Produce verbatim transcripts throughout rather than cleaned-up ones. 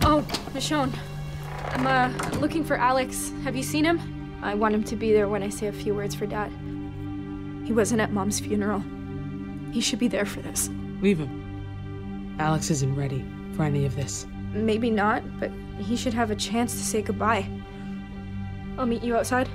Oh, Michonne. I'm, uh, looking for Alex. Have you seen him? I want him to be there when I say a few words for Dad. He wasn't at Mom's funeral. He should be there for this. Leave him. Alex isn't ready for any of this. Maybe not, but he should have a chance to say goodbye. I'll meet you outside.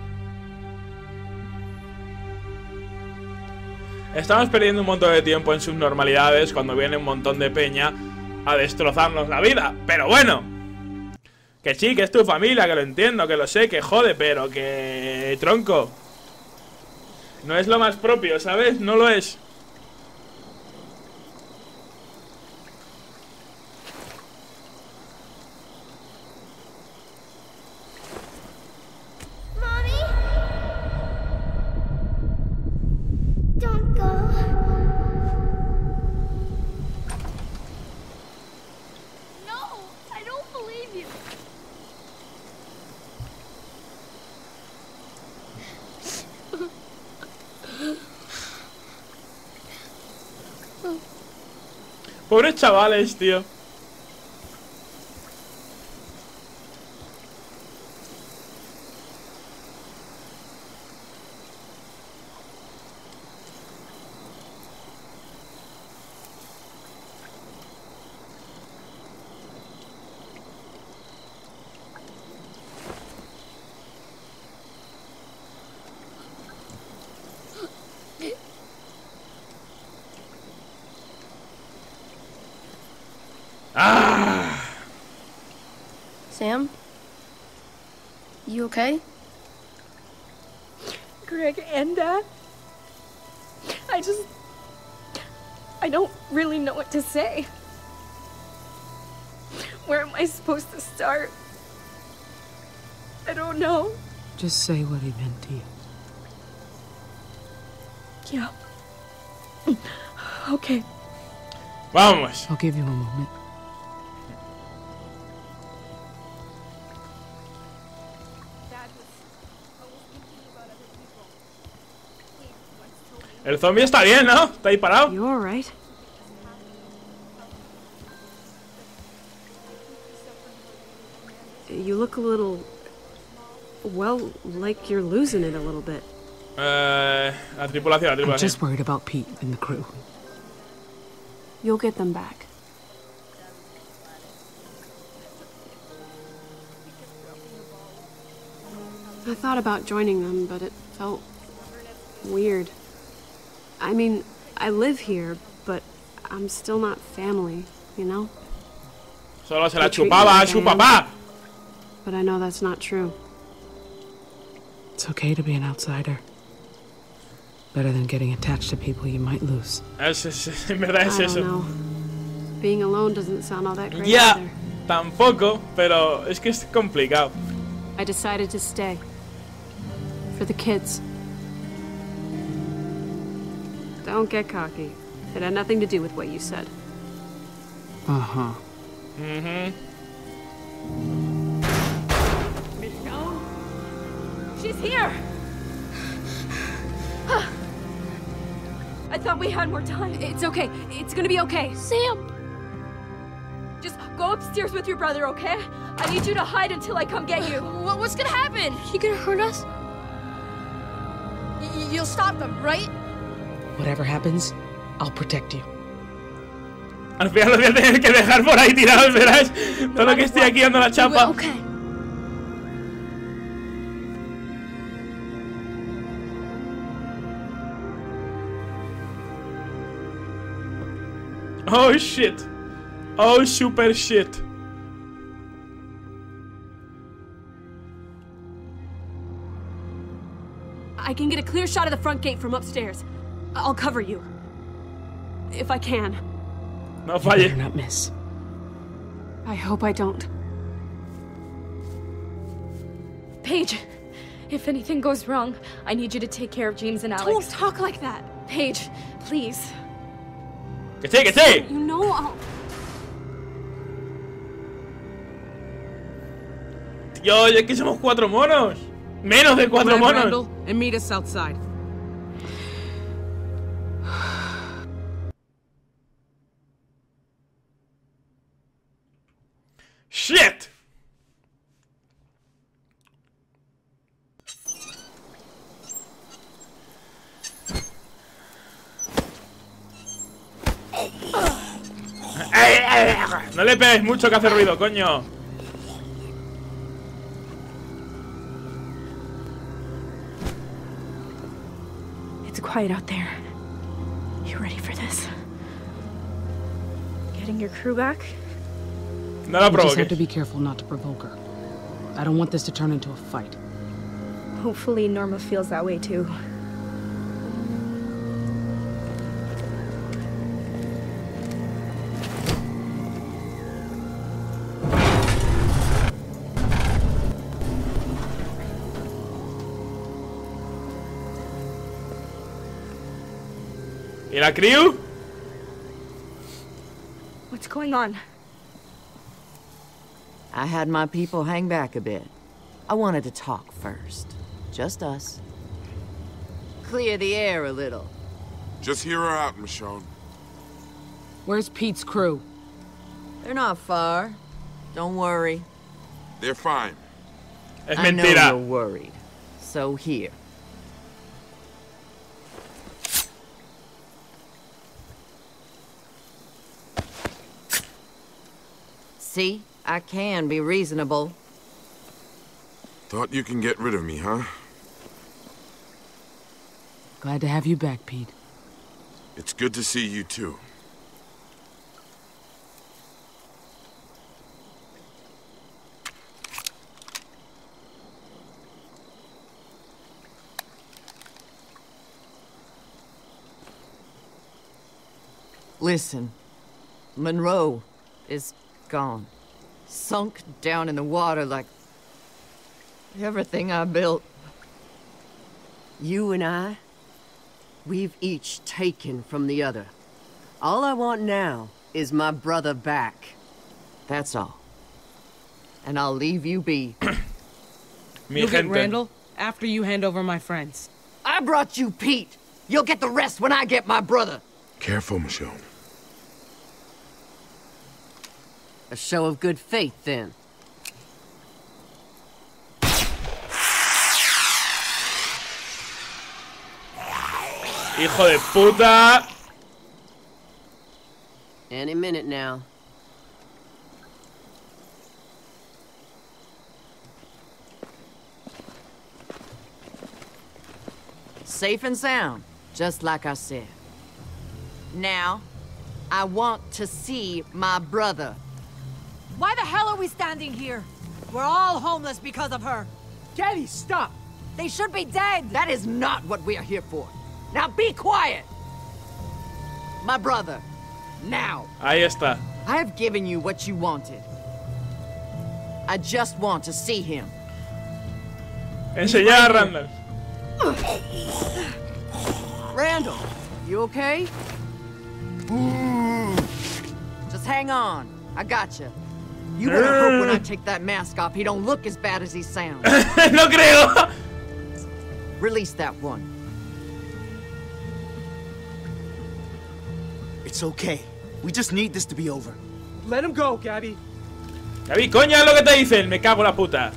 Estamos perdiendo un montón de tiempo en subnormalidades cuando viene un montón de peña a destrozarnos la vida. Pero bueno, que sí, que es tu familia, que lo entiendo, que lo sé, que jode, pero que... tronco. No es lo más propio, ¿sabes? No lo es. Pobres chavales, tío. Ah. Sam? You okay? Greg and Dad? I just... I don't really know what to say. Where am I supposed to start? I don't know. Just say what he meant to you. Yeah. Okay. Vamos. I'll give you a moment. El zombie está bien, ¿no? Está ahí parado. You all right? You look a little... well, like you're losing it a little bit. Eh, la tripulación, la tripulación. I'm just worried about Pete and the crew. You'll get them back. I thought about joining them, but it felt weird. I mean, I live here, but I'm still not family, you know? Solo se la chupaba a su papá. But I know that's not true. It's okay to be an outsider. Better than getting attached to people you might lose. Es, es, en verdad es I eso. don't know. Being alone doesn't sound all that great Ya, either. tampoco, pero es que es complicado. I decided to stay. For the kids. Don't get cocky. It had nothing to do with what you said. Uh-huh. Mhm. Michonne? She's here! I thought we had more time. It's okay. It's gonna be okay. Sam! Just go upstairs with your brother, okay? I need you to hide until I come get you. What, what's gonna happen? You gonna hurt us? Y you'll stop them, right? Whatever happens, I'll protect you. Al final lo voy a tener que dejar por ahí tirados, verás. Todo lo que estoy aquí dando la chapa. Okay. Oh shit. Oh super shit. I can get a clear shot of the front gate from upstairs. I'll cover you. If I can. No You falle. better not miss. I hope I don't. Paige, if anything goes wrong, I need you to take care of James and Alex. Don't talk like that. Paige, please. Que sí, que sí. You know I'll... Tío, es que somos cuatro monos. Menos de cuatro Come on, monos. Randall, and meet us outside. ¡Shit! No le pegues mucho que hace ruido, coño. It's quiet out there. You ready for this? Getting your crew back? No la We just have provoques. to be careful not to provoke her. I don't want this to turn into a fight. Hopefully Norma feels that way too. ¿Y la crew? What's going on? I had my people hang back a bit. I wanted to talk first. Just us. Clear the air a little. Just hear her out, Michonne. Where's Pete's crew? They're not far. Don't worry. They're fine. Es I know mentira. you're worried. So here. See? I can be reasonable. Thought you can get rid of me, huh? Glad to have you back, Pete. It's good to see you too. Listen. Monroe is gone. Sunk down in the water like everything I built. You and I, we've each taken from the other. All I want now is my brother back. That's all. And I'll leave you be. Mi You'll get gente. Randall after you hand over my friends. I brought you Pete. You'll get the rest when I get my brother. Careful, Michonne. A show of good faith, then. Hijo de puta. Any minute now. Safe and sound, just like I said. Now, I want to see my brother. Why the hell are we standing here? We're all homeless because of her. Daddy, stop! They should be dead! That is not what we are here for. Now be quiet! My brother, now. Ahí está. I have given you what you wanted. I just want to see him. Enseñar a Randall. Randall, you okay? Just hang on. I got you. You better hope when I take that mask off, he don't look as bad as he sounds. No creo. Release that one. It's okay. We just need this to be over. Let him go, Gabby. Gaby, coña, lo que te dicen. Me cago en la puta.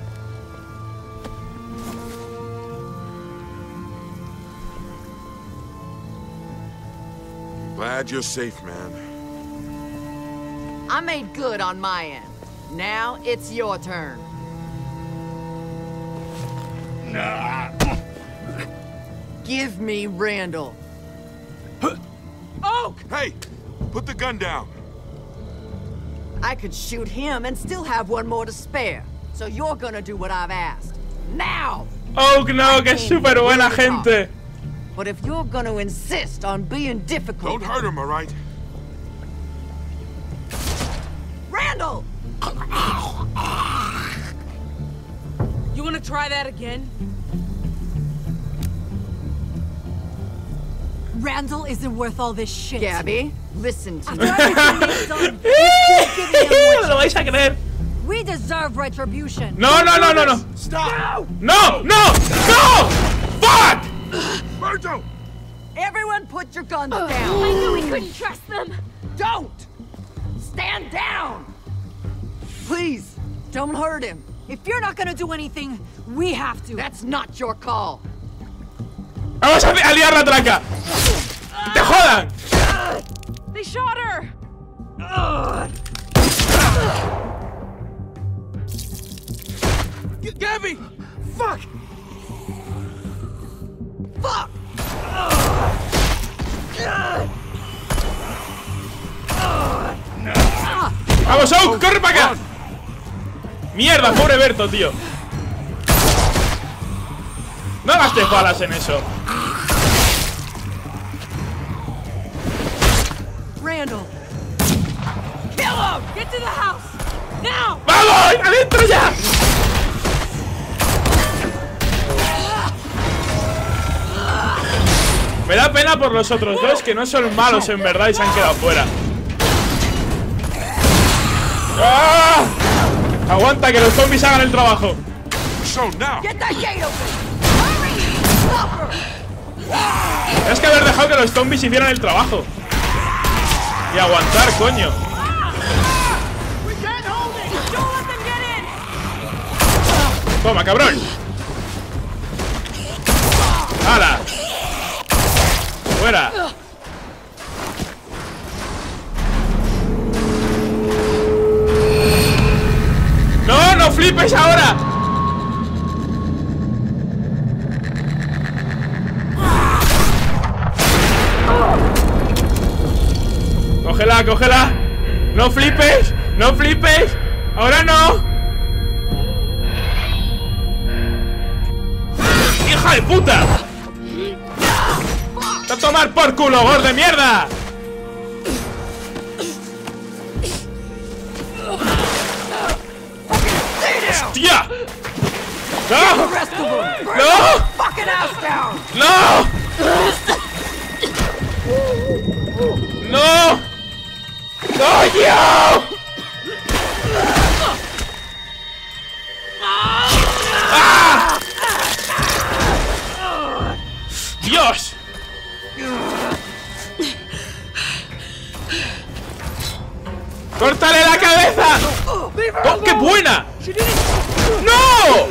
Glad you're safe, man. I made good on my end. Now it's your turn. Give me Randall. Oak! Hey! Put the gun down. I could shoot him and still have one more to spare. So you're gonna do what I've asked. Now! Oh, no, que es súper buena gente. But if you're gonna insist on being difficult... Don't hurt him, all right? Randall! You wanna try that again? Randall isn't worth all this shit. Gabby, listen to me. After everything they've done, you're still giving them Lo what vais a creer. we deserve retribution. No, no, no, no, no. Stop! No, no, no. Fuck. Virgil! Everyone put your guns I down. knew we couldn't trust them. Don't! Stand down! Please, don't hurt him. If you're not gonna do anything, we have to. That's not your call. Vamos a, a liar la traca. ¡Te jodan! They shot her. Gabby! Fuck! Fuck! ¡Vamos, Oak! ¡Corre para acá! ¡Mierda, pobre Berto, tío! No gastes balas en eso. Randall! Kill him! Get to the house! Now! ¡Vamos! ¡Adentro ya! Me da pena por los otros dos, que no son malos en verdad y se han quedado fuera. ¡Ah! Aguanta, que los zombies hagan el trabajo. Get that gate open! Es que haber dejado que los zombies hicieran el trabajo. Y aguantar, coño. Toma, cabrón. ¡Hala! ¡Fuera! ¡No, no flipes ahora! ¡Cógela, cógela! ¡No flipes! ¡No flipes! ¡Ahora no! ¡Hija de puta! ¡A tomar por culo, gordo de mierda! ¡Hostia! ¡No! ¡No! ¡No! ¡No! ¡Coño! ¡Ah! ¡Dios! ¡Córtale la cabeza! ¡Oh, qué buena! ¡No!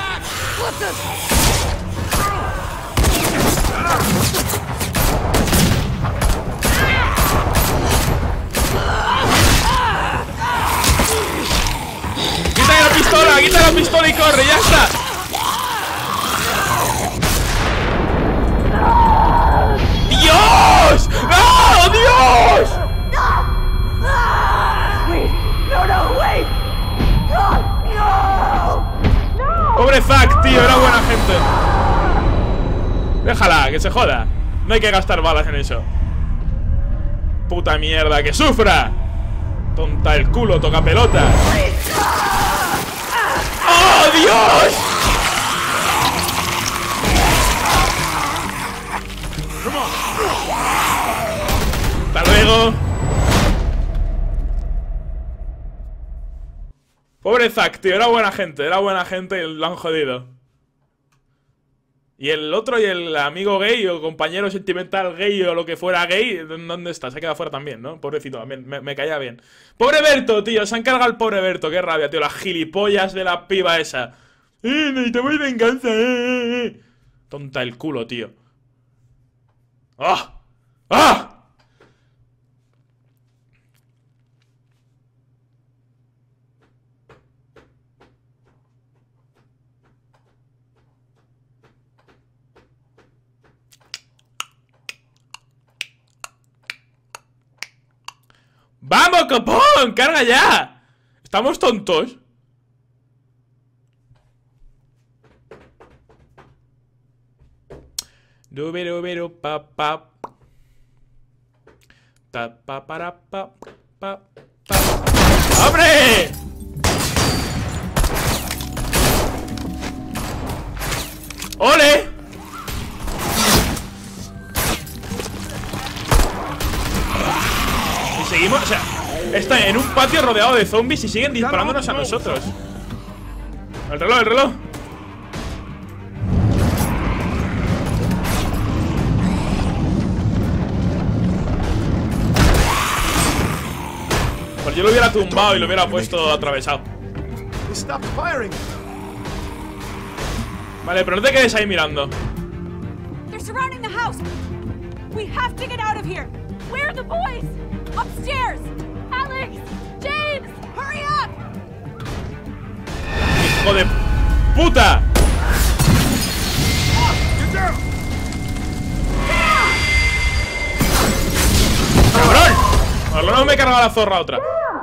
¡Quita la pistola! ¡Quita la pistola y corre! ¡Ya está! ¡Dios! ¡No! ¡Dios! Pobre Zack, tío, era buena gente. Déjala, que se joda. No hay que gastar balas en eso. Puta mierda, que sufra. Tonta el culo, toca pelota. ¡Oh, Dios! Hasta luego. Pobre Zack, tío, era buena gente, era buena gente y lo han jodido. Y el otro y el amigo gay o compañero sentimental gay o lo que fuera gay, ¿dónde está? Se ha quedado fuera también, ¿no? Pobrecito también, me, me caía bien. Pobre Berto, tío, se han cargado al pobre Berto, qué rabia, tío, las gilipollas de la piba esa. Eh, necesitamos venganza, eh, eh. Tonta el culo, tío. ¡Ah! ¡Ah! ¡Vamos, copón! ¡Carga ya! ¿Estamos tontos? Dubero, pa, pa. Ta, pa, para, pa, pa, pa. ¡Hombre! ¡Ole! Y seguimos, o sea, está en un patio rodeado de zombies y siguen disparándonos a nosotros. El reloj, el reloj. Pues yo lo hubiera tumbado y lo hubiera puesto atravesado. Stop firing. Vale, pero no te quedes ahí mirando. They're surrounding the house. We have to get out of here. Where are the boys? Upstairs. Alex, James, hurry up. ¡Hijo de puta! ¡Cabrón! Por lo menos me he cargado la zorra otra.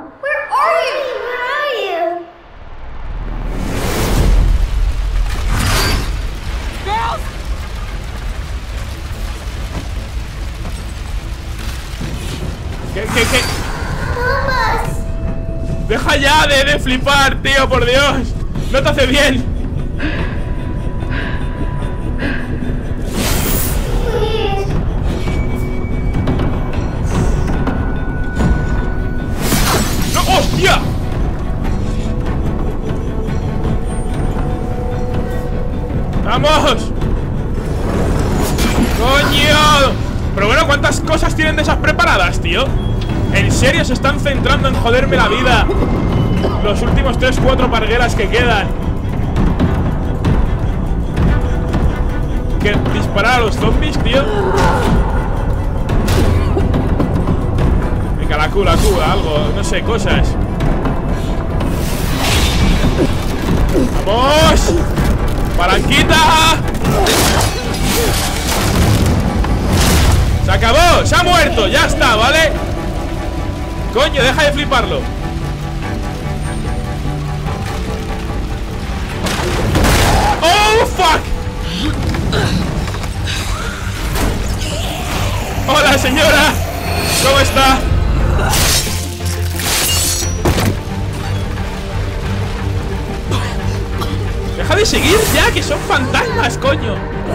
¿Qué, qué, qué? Deja ya de, de flipar, tío, por Dios. No te hace bien. ¡No! ¡Hostia! ¡Vamos! ¡Coño! Pero bueno, ¿cuántas cosas tienen de esas preparadas, tío? ¿En serio se están centrando en joderme la vida los últimos tres, cuatro parguelas que quedan? ¿Que disparar a los zombies, tío? Venga, la Q, la Q, algo, no sé, cosas. ¡Vamos! ¡Palanquita! ¡Se acabó! ¡Se ha muerto! ¡Ya está! ¿Vale? Coño, deja de fliparlo. ¡Oh, fuck! ¡Hola, señora! ¿Cómo está? ¡Deja de seguir ya! ¡Que son fantasmas, coño!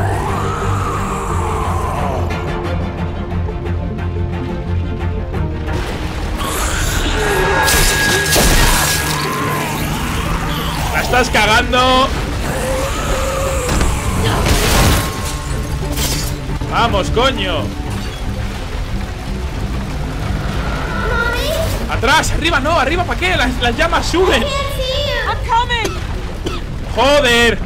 ¡La estás cagando! ¡Vamos, coño! ¡Atrás! ¡Arriba no! ¡Arriba para qué! Las, las llamas suben. ¡Joder!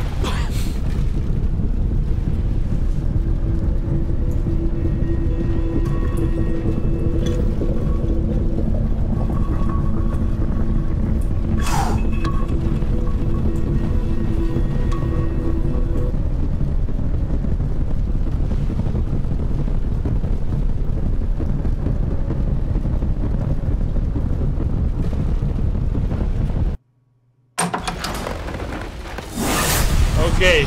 Ok.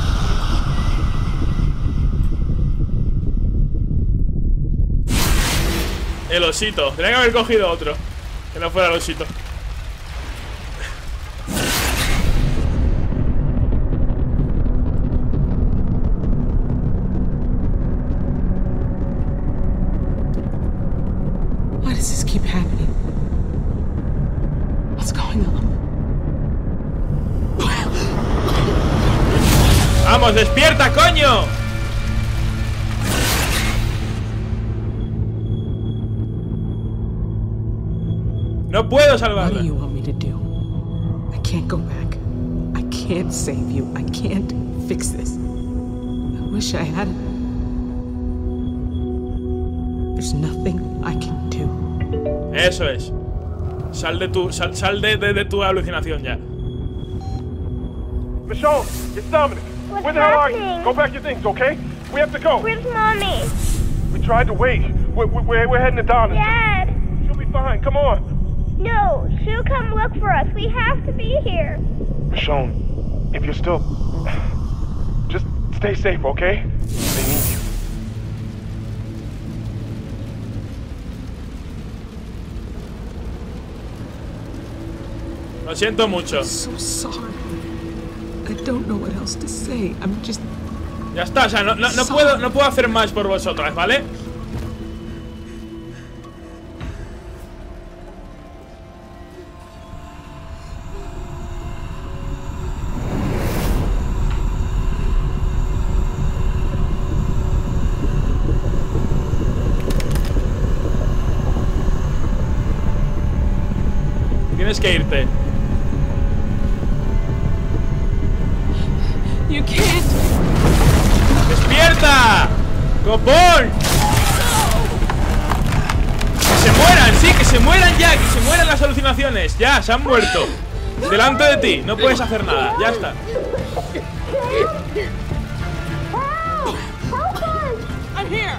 El osito. Tenía que haber cogido otro. Que no fuera el osito. Why does this keep happening? What's going on? ¡Vamos, despierta, coño! No puedo salvarla. What do you want me to do? I can't go back. I can't save you. I can't fix this. I wish I had. There's nothing I can do. Eso es. Sal de tu, sal, sal de, de, de tu alucinación ya. Michonne, it's Dominic. What's Where the hell are happening? you? Go pack your things, okay? We have to go. Where's Mommy? We tried to wait. We're, we're, we're heading to Donna's. Dad! She'll be fine. Come on. No, she'll come look for us. We have to be here. Michonne, if you're still... Just stay safe, okay? They need you. Lo siento mucho. I'm so sorry. I don't know what else to say. I'm just. Ya está, o sea, no, no, no puedo, no puedo hacer más por vosotras, ¿vale? Tienes que irte. You can't. ¡Despierta! ¡Copón! ¡Que se mueran! ¡Sí, que se mueran ya! ¡Que se mueran las alucinaciones! ¡Ya, se han muerto! Delante de ti, no puedes hacer nada, ya está. I'm here.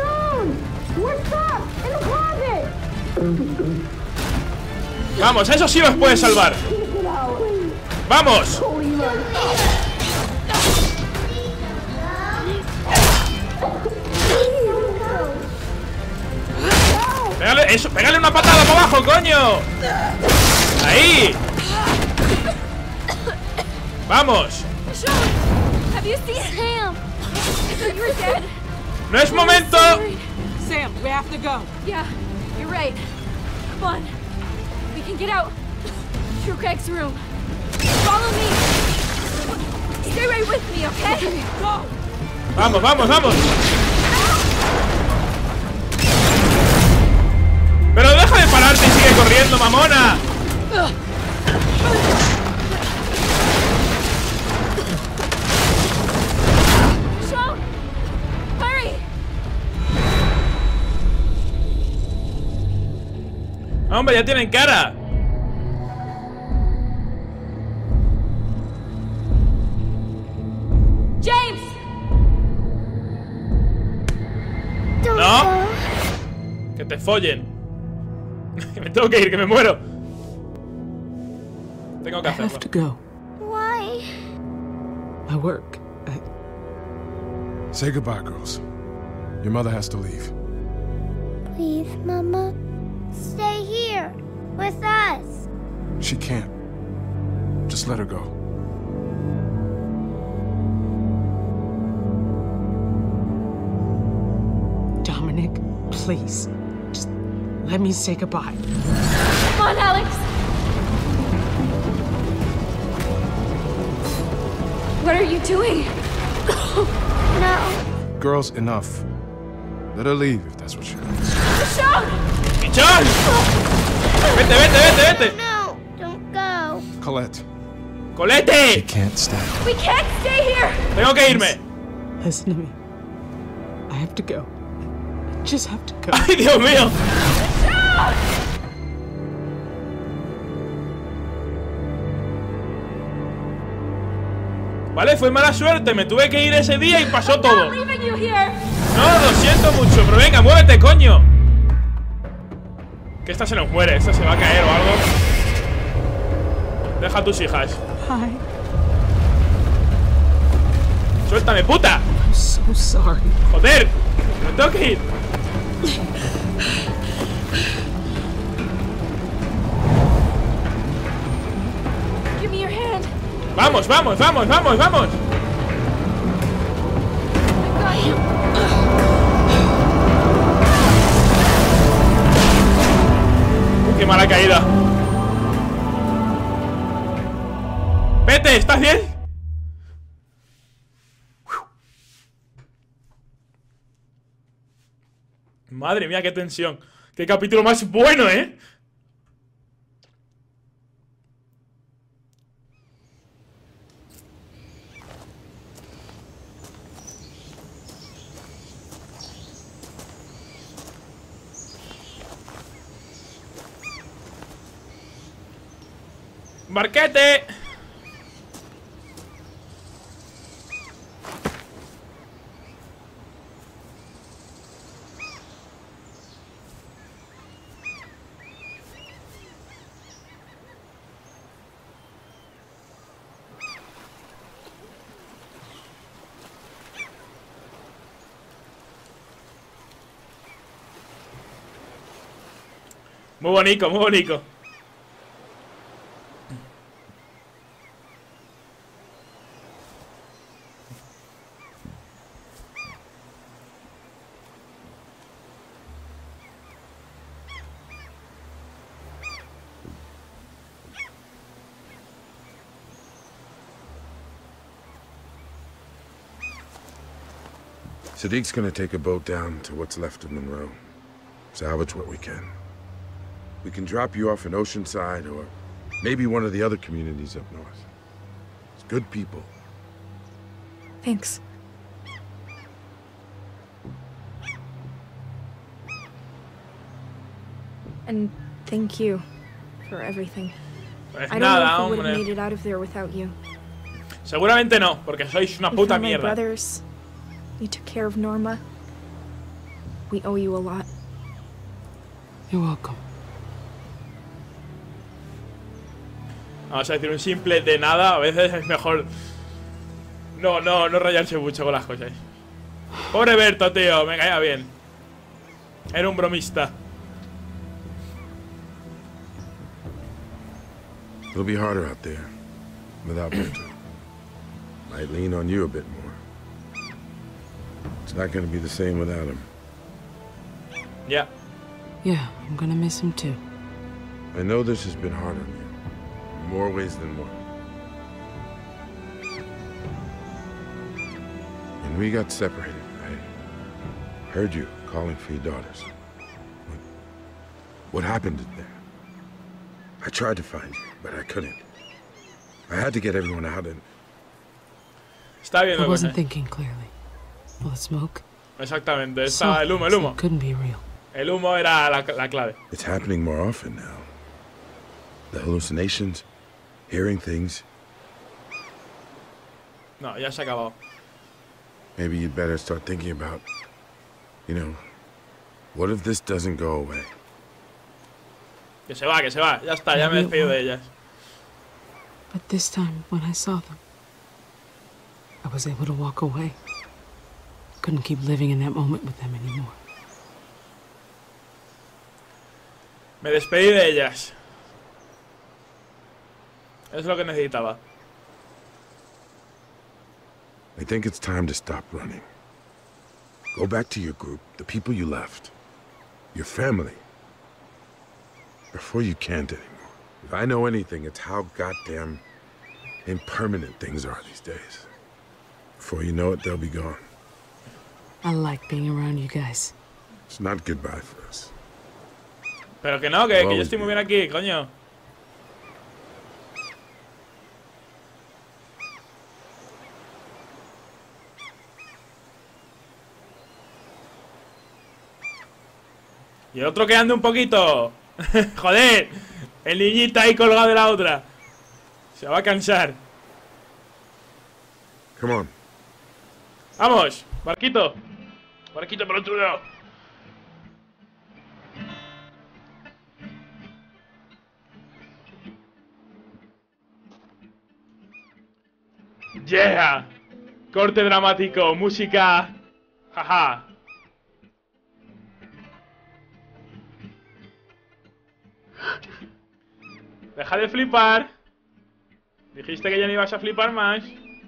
Vamos, eso sí los puedes salvar. ¡Vamos! Pégale, eso, pégale una patada para abajo, coño. Ahí. Vamos. Have you seen Sam? I thought you were dead. No es momento. Sam, we have to go. Yeah, you're right. Come on. We can get out through Craig's room. Follow me. Stay right with me, okay? Go. Vamos, vamos, vamos. Pero deja de pararte y sigue corriendo, mamona. Sean, hurry. Hombre, ya tienen cara. James. No. Que te follen. Me tengo que ir, que me muero. Tengo que I hacerlo. have to go. Why? My work. I... Say goodbye, girls. Your mother has to leave. Please, Mama. Stay here with us. She can't. Just let her go. Dominic, please. Just let me say goodbye. Come on, Alex. What are you doing? No. Girls, enough. Let her leave if that's what she wants. Sean! ¡Michonne! ¡Vete, vete, vete, vete! No, don't go. Colette. ¡Colette! She can't stay. We can't stay here! Tengo que irme. Listen to me. I have to go. I just have to go. ¡Ay, Dios mío! Vale, fue mala suerte. Me tuve que ir ese día y pasó todo. I'm leaving you here. No, lo siento mucho, pero venga, muévete, coño. Que esta se nos muere, esta se va a caer o algo. Deja a tus hijas. Hi. Suéltame, puta. I'm so sorry. Joder, me tengo que ir. Give me your hand. Vamos, vamos, vamos, vamos, vamos. I got you. Uh, qué mala caída. Vete, ¿estás bien? Madre mía, qué tensión. Qué capítulo más bueno, ¿eh? ¡Barquete! Muy bonito, muy bonito. Sadiq's gonna take a boat down to what's left of Monroe. Salvage what we can. We can drop you off in Oceanside or maybe one of the other communities up north. It's good people. Thanks. And thank you for everything. Pues I don't nada, know if we would have hombre. made it out of there without you. Seguramente no, porque sois una You puta found my mierda. brothers. You took care of Norma. We owe you a lot. You're welcome. Vamos a decir un simple de nada. A veces es mejor no, no, no rayarse mucho con las cosas. Pobre Berto, tío, me caía bien. Era un bromista. It'll be harder out there without Berto. Might lean on you a bit more. It's not going to be the same without him. Yeah. Yeah, I'm gonna miss him too. I know this has been hard on you, in more ways than one. When we got separated, I heard you calling for your daughters. What, what happened there? I tried to find you, but I couldn't. I had to get everyone out and... Está bien, I wasn't thinking clearly. All the smoke. Exactamente, estaba el humo, el humo. Couldn't be real. El humo era la, la clave. It's happening more often now. The hallucinations, hearing things. No, ya se ha acabado. Maybe you'd better start thinking about, you know, what if this doesn't go away? Que se va, que se va. Ya está, ya me he despedido de ellas. But this time, when I saw them, I was able to walk away. Couldn't keep living in that moment with them anymore. Me despedí de ellas. Es lo que necesitaba. I think it's time to stop running. Go back to your group, the people you left, your family, before you can't anymore. If I know anything, it's how goddamn impermanent things are these days. Before you know it, they'll be gone. I like being around you guys. It's not goodbye for us. Pero que no, que, que yo estoy muy bien aquí, coño. Y el otro que ande un poquito. Joder, el niñito ahí colgado de la otra. Se va a cansar. Come on. Vamos, barquito. Barquito por otro lado. Yeah. Corte dramático, música. Jaja. Deja de flipar. Dijiste que ya no ibas a flipar más.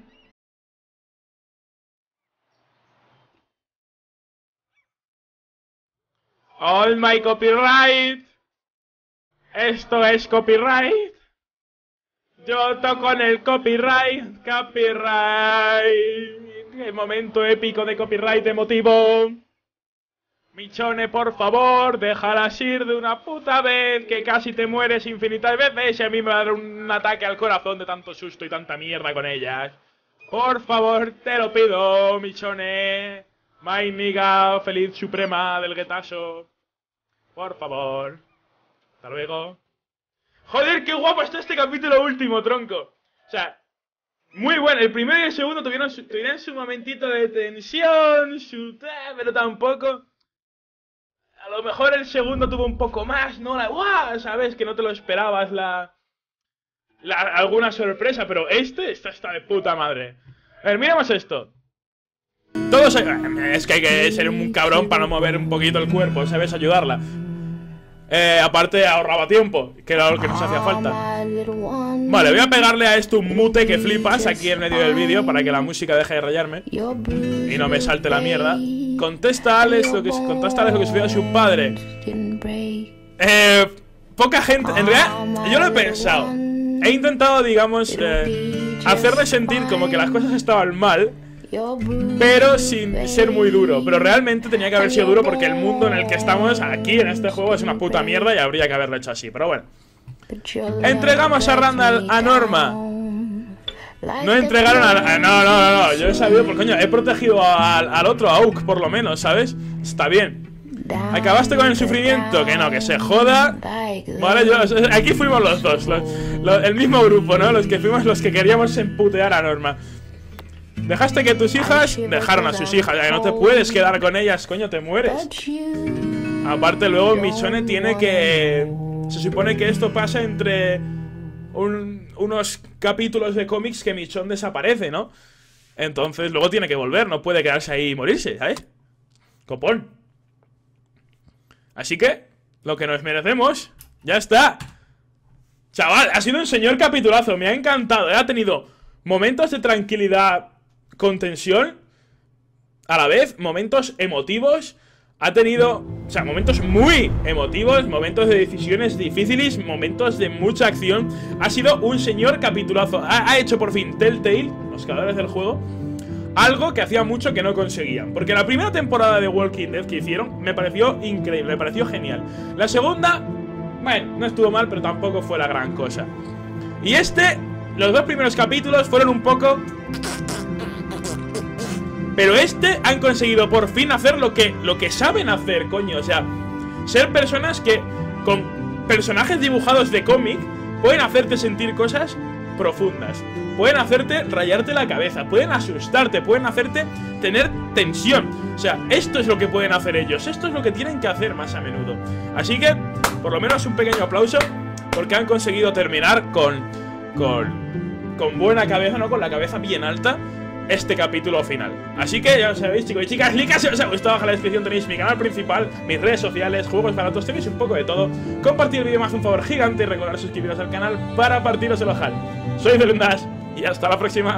All my copyright. Esto es copyright. Yo toco en el copyright. Copyright. Qué momento épico de copyright emotivo. Michone, por favor, déjalas ir de una puta vez, que casi te mueres infinitas veces y a mí me va a dar un ataque al corazón de tanto susto y tanta mierda con ellas. Por favor, te lo pido, Michone. My nigga, feliz suprema del guetazo. Por favor. Hasta luego. Joder, qué guapo está este capítulo último, tronco. O sea, muy bueno. El primero y el segundo tuvieron su, tuvieron su momentito de tensión, su... pero tampoco... A lo mejor el segundo tuvo un poco más, ¿no? La, ¡guau! ¿Sabes? Que no te lo esperabas, la, la... alguna sorpresa, pero este, esta está de puta madre. A ver, miremos esto. Todos... Es que hay que ser un cabrón para no mover un poquito el cuerpo, ¿sabes? Ayudarla. Eh, aparte ahorraba tiempo, que era lo que nos hacía falta. Vale, voy a pegarle a esto un mute que flipas aquí en medio del vídeo para que la música deje de rayarme y no me salte la mierda. Contesta a Alex lo que, contesta a Alex lo que sucedió a su padre. Eh, poca gente... En realidad, yo lo he pensado. He intentado, digamos, eh, hacerle sentir como que las cosas estaban mal, pero sin ser muy duro. Pero realmente tenía que haber sido duro porque el mundo en el que estamos aquí en este juego es una puta mierda y habría que haberlo hecho así. Pero bueno. Entregamos a Randall a Norma. No entregaron a... No, no, no, no. Yo he sabido, por coño, he protegido al, al otro, a Oak, por lo menos, ¿sabes? Está bien. ¿Acabaste con el sufrimiento? Que no, que se joda. Vale, yo, aquí fuimos los dos, los, los, el mismo grupo, ¿no? Los que fuimos los que queríamos emputear a Norma. Dejaste que tus hijas dejaron a sus hijas, ya que no te puedes quedar con ellas, coño, te mueres. Aparte luego Michonne tiene que... Se supone que esto pasa entre un, unos capítulos de cómics que Michonne desaparece, ¿no? Entonces luego tiene que volver, no puede quedarse ahí y morirse, ¿sabes? Copón. Así que, lo que nos merecemos, ya está. Chaval, ha sido un señor capitulazo, me ha encantado. Ha tenido momentos de tranquilidad con tensión, a la vez, momentos emotivos. Ha tenido, o sea, momentos muy emotivos, momentos de decisiones difíciles, momentos de mucha acción. Ha sido un señor capitulazo. Ha, ha hecho por fin Telltale, los creadores del juego, algo que hacía mucho que no conseguían. Porque la primera temporada de Walking Dead que hicieron me pareció increíble, me pareció genial. La segunda, bueno, no estuvo mal, pero tampoco fue la gran cosa. Y este, los dos primeros capítulos fueron un poco... Pero este han conseguido por fin hacer lo que, lo que saben hacer, coño. O sea, ser personas que con personajes dibujados de cómic pueden hacerte sentir cosas profundas, pueden hacerte rayarte la cabeza, pueden asustarte, pueden hacerte tener tensión. O sea, esto es lo que pueden hacer ellos, esto es lo que tienen que hacer más a menudo. Así que, por lo menos un pequeño aplauso, porque han conseguido terminar con Con, con buena cabeza, ¿no? Con la cabeza bien alta este capítulo final. Así que ya lo sabéis, chicos y chicas, like si os ha gustado, abajo en la descripción tenéis mi canal principal, mis redes sociales, juegos para todos, tenéis un poco de todo. Compartir el vídeo me hace un favor gigante y recordar suscribiros al canal para partiros el ojal. Soy Zelundas y hasta la próxima.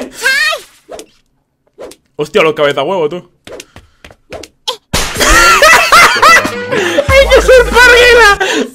Hostia, los cabeza huevo, tú. ¡Hay que ser parguela!